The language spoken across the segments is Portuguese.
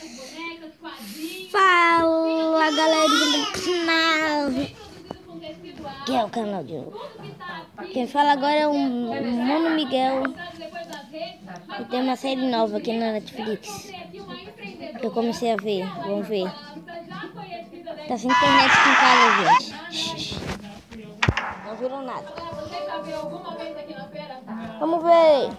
Fala, galerinha do canal, que é o canal de hoje. Quem fala agora é o Mano Miguel. E tem uma série nova aqui na Netflix que eu comecei a ver. Vamos ver. Tá sem internet aqui em casa, gente. Não virou nada. Vamos ver.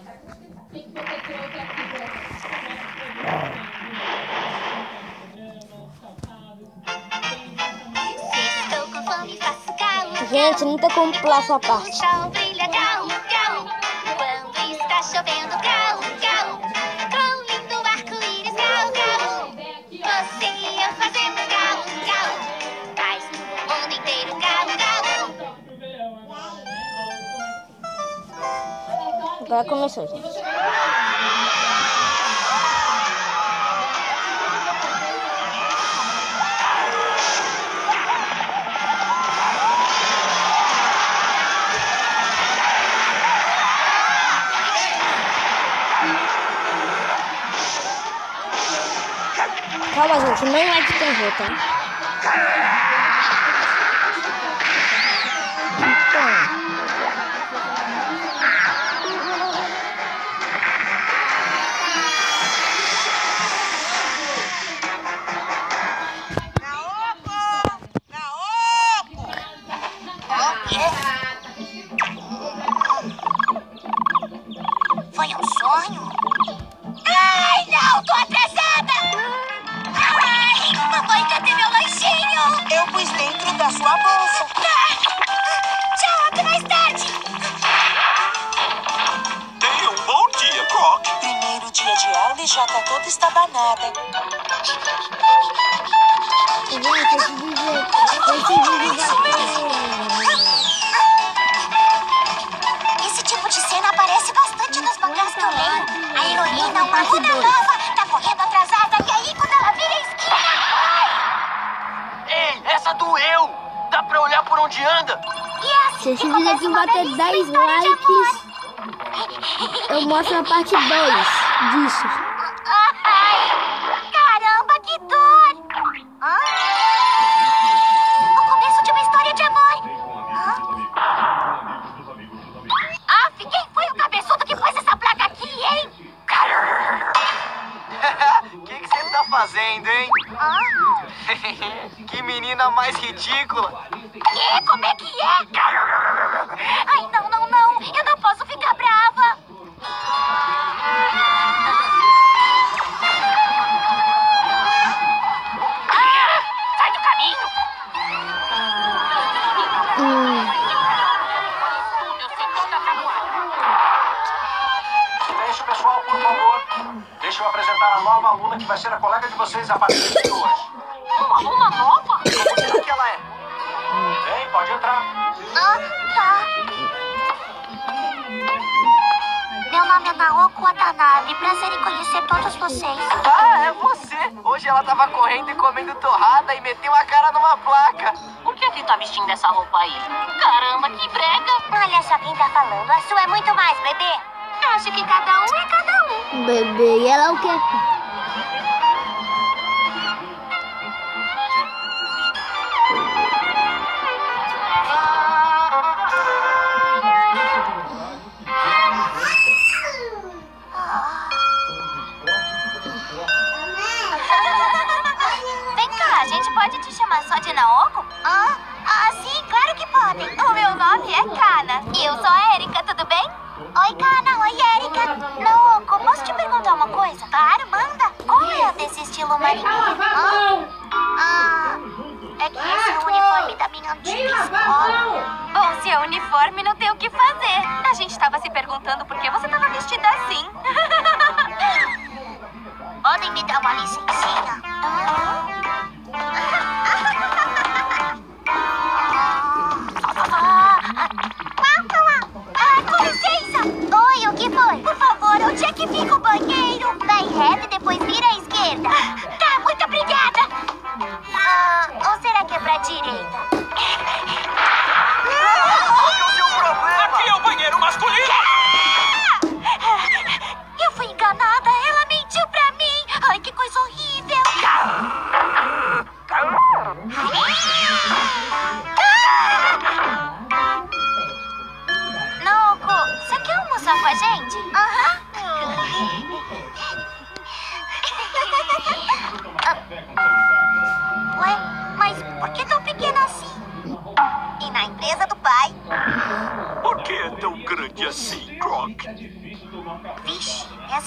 Gente, não tem como pular essa parte. O sol brilha, gal, gal. Quando está chovendo, gal, gal. Com lindo arco-íris, gal, gal. Você e eu fazemos gal, gal. Faz no mundo inteiro, gal, gal. Agora começou, gente. Calma, gente, não é de terror, tá? Foi um sonho? Ai, não, tô atrasada! Ai, mamãe, cadê meu lanchinho? Eu pus dentro da sua bolsa. Tchau, até mais tarde! Tenha um bom dia, Croc. Primeiro dia de aula e já tá toda estabanada. Esse tipo de cena aparece bastante nos mangás que eu leio. A heroína, uma aluna nova, tá correndo atrasada e aí quando ela vira a esquina... Ei, essa doeu! Dá pra olhar por onde anda? E é assim Se esse que vídeo começa aqui uma bater belíssima 10 história de likes, eu mostro a parte 2 disso. Ai, caramba, que dor! O começo de uma história de amor. Quem foi o cabeçudo que pôs essa placa aqui, hein? O que você tá fazendo, hein? Que menina mais ridícula! Que? Como é que é? Ai, não, não, não. Eu não posso ficar brava. Sai do caminho. Silêncio, pessoal, por favor. Deixa eu apresentar a nova aluna que vai ser a colega de vocês a partir de hoje. Uma aluna nova? Como será que ela é? Bem, pode entrar. Tá. Meu nome é Naoko Watanabe. Prazer em conhecer todos vocês. Ah, é você! Hoje ela tava correndo e comendo torrada e meteu a cara numa placa. Por que tá vestindo essa roupa aí? Caramba, que brega! Olha só quem tá falando. A sua é muito mais, bebê. Acho que cada um é cada um. Bebê, e ela o quê? Vem cá, a gente pode te chamar só de Naoko? Sim, claro que podem. O meu nome é Kana. E eu sou a Erika, tudo bem? Oi, Kana. Oi, Erika. Naoko, posso te perguntar uma coisa? Claro, manda. Qual é a desse estilo marinheiro? É que esse é o uniforme da minha antiga escola. Bom, se é uniforme, não tem o que fazer. A gente tava se perguntando por que você tava vestida assim. Podem me dar uma licencinha? Com licença! Oi, o que foi? Por favor, onde é que fica o banheiro? Vai reto e depois vira à esquerda. Tá, muito obrigada! Ou será que é pra direita? Qual que é o seu problema? Aqui é o banheiro masculino! Eu fui enganada, ela mentiu pra mim! Ai, que coisa horrível!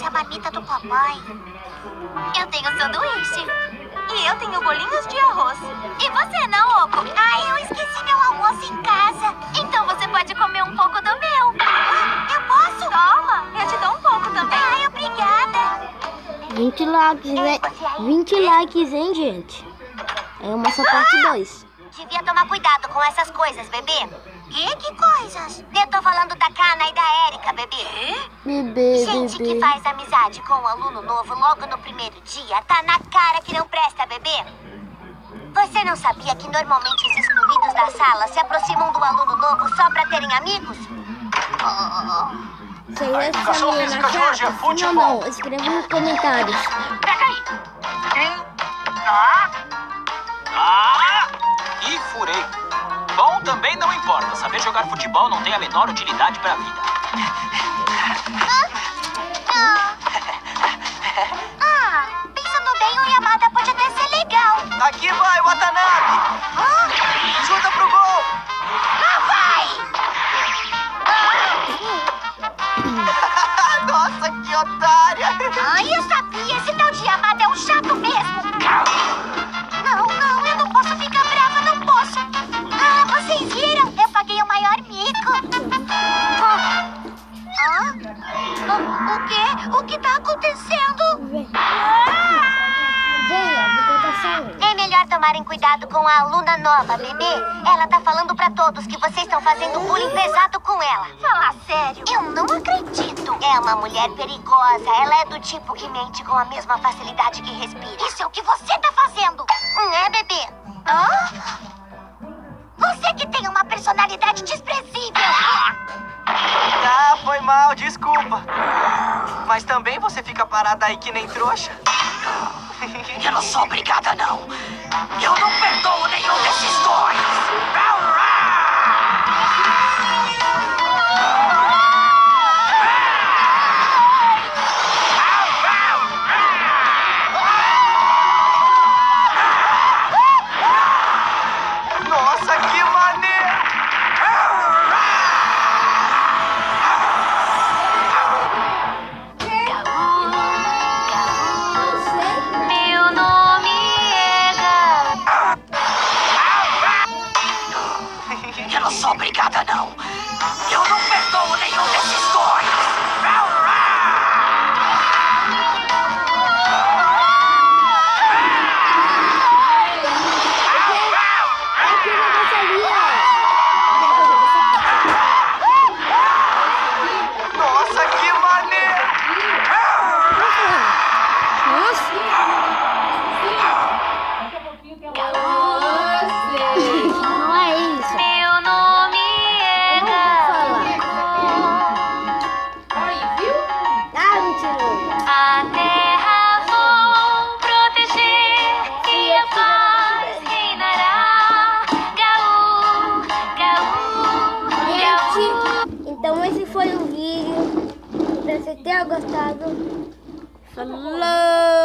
Essa é a marmita do papai. Eu tenho sanduíche. E eu tenho bolinhos de arroz. E você, Naoko? Eu esqueci meu almoço em casa. Então você pode comer um pouco do meu. Eu posso? Toma, eu te dou um pouco também. Obrigada. 20 likes, né? 20 likes, hein, gente? É uma só parte 2. Devia tomar cuidado com essas coisas, bebê. Que coisas? Eu tô falando da Kana e da Erika, bebê. Gente que faz amizade com um aluno novo logo no primeiro dia, tá na cara que não presta, bebê. Você não sabia que normalmente os excluídos da sala se aproximam do aluno novo só pra terem amigos? Vocês acham essa menina chata? Sim ou não? Escreva nos comentários. Pega aí. E furei. Bom, também não importa. Saber jogar futebol não tem a menor utilidade pra vida. Pensando bem, o Yamada pode até ser legal. Aqui vai, Watanabe! Chuta pro gol! Vai! Nossa, que otária! Eu sabia! Esse tal de Yamada é um chato mesmo! Não, eu não posso ficar brava, não posso! Vocês viram? Eu paguei o maior mico! O quê? O que tá acontecendo? É melhor tomarem cuidado com a aluna nova, bebê. Ela tá falando pra todos que vocês estão fazendo bullying pesado com ela. Fala sério. Eu não acredito. É uma mulher perigosa. Ela é do tipo que mente com a mesma facilidade que respira. Isso é o que você tá fazendo. Bebê? Você que tem uma personalidade desprezível. Foi mal, desculpa. Mas também você fica parada aí que nem trouxa. Eu não sou obrigada, não. Eu não perdoo nenhum desses dois. Nossa, que maneiro! Meu nome é Gal. Eu não sou obrigada, não. Eu não perdoo nenhum desses dois. Nossa, que maneiro! Não é isso. Meu nome é Gal. Mentiroso. A terra vou proteger e a paz reinará. Gaú, Gaú, Gaú. Gente, então esse foi o vídeo. Espero que vocês tenham gostado. Falou!